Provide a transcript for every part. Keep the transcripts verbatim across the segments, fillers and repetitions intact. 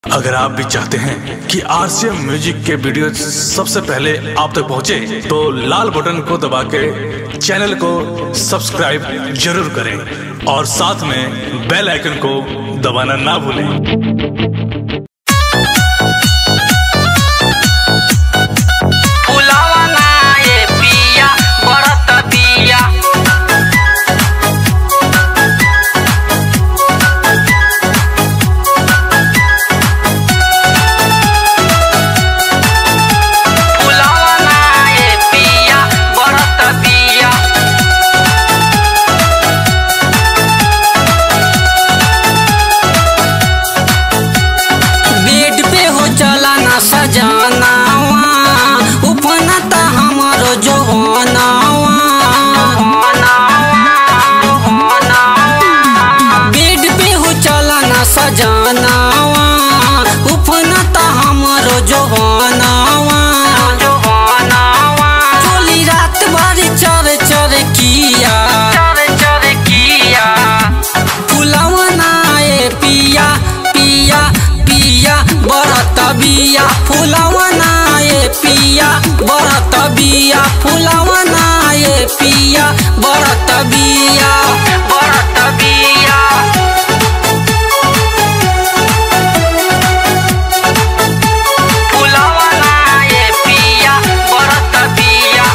अगर आप भी चाहते हैं कि आरसीएम म्यूजिक के वीडियो सबसे पहले आप तक पहुंचे, तो लाल बटन को दबा के चैनल को सब्सक्राइब जरूर करें और साथ में बेल आइकन को दबाना ना भूलें। सजनावा उपना त हमरो जवानावा बेड पे हो चलना सजनावा उपना त हमरो जवानावा चोली रात भर चर चर किया फुलवना ए पिया पिया पिया बरत बिया फुलवना ए पिया बरत बिया फुलवना ए पिया बरत बिया बरत बिया फुलवना ए पिया बरत बिया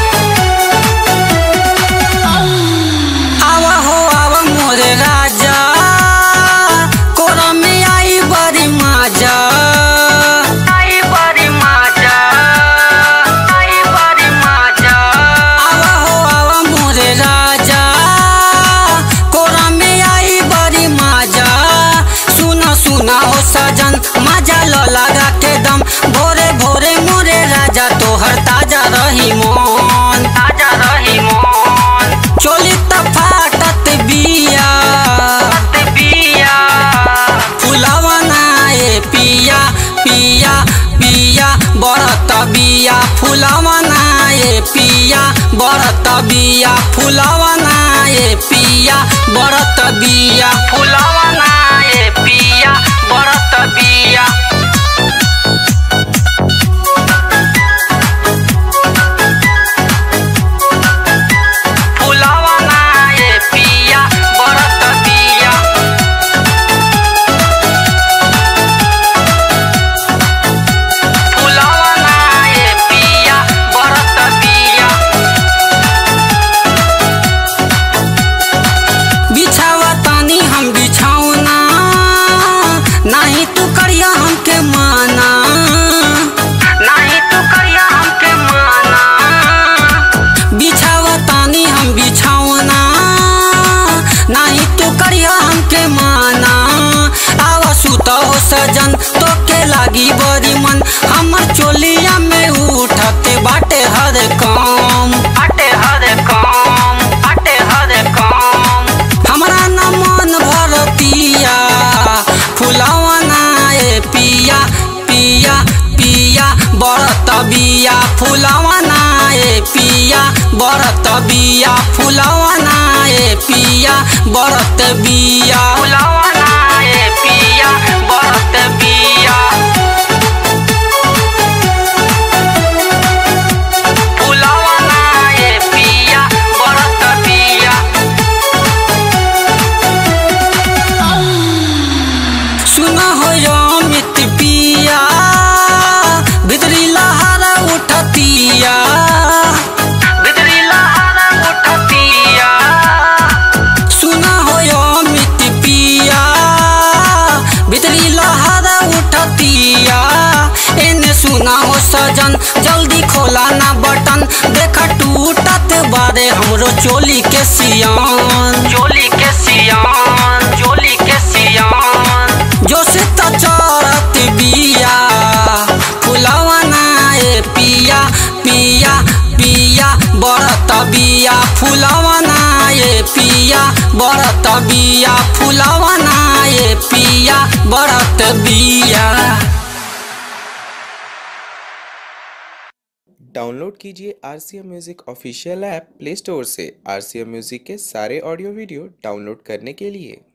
आवा हो आवा मोरे राजा कोरा में आई बड़ी मजा सजन मजा लो लगा के दम भोरे भोरे मोरे राजा तोहर ताजा रही मोन ताजा रही मोन चोली त फाटत बिया बिया फुलवना ए पिया पिया पिया बरत बिया फुलवना ए पिया बरत बिया फुलवना ए पिया बरत बिया फुलवना ए पिया बरत बिया फुलवना ए पिया बरत बिया फुलवना ए पिया बरत बिया बिछावा तानी हम बिछाऊना नहीं तू करिया हमके माना नहीं तू करिया हमके माना बिछावा तानी हम बिछाऊना नहीं तू करिया हमके माना आवा सुता हो सजन तो के लागी बड़ी मन हमर चोलिया में उठते बाटे हर काम बाटे हर काम बाटे हर काम हमरा न मन भरतिया फुलवना ए पिया पिया पिया बरत बिया फुलवना ए पिया बरत बिया फुलवना ए पिया बरत बिया फुलवना ए पिया बरत बिया फुलवना ए पिया बरत बिया सुना हो अमित पिया बिदरी लहरा उठतिया बिदरी लहरा उठतिया सुना हो अमित पिया बिदरी लहरा उठतिया एने सुना हो सजन जल्दी खोला ना बटन देखा टूटत बारे हमरो चोली के सियान चोली के सियान चोली के सियान जो से त चरत बिया फुलवना ए पिया पिया पिया बरत बिया फुलवना ए पिया बरत बिया फुलवना ए पिया बरत बिया। डाउनलोड कीजिए RCM music official app play store से। आरसीएम म्यूजिक के सारे ऑडियो वीडियो डाउनलोड करने के लिए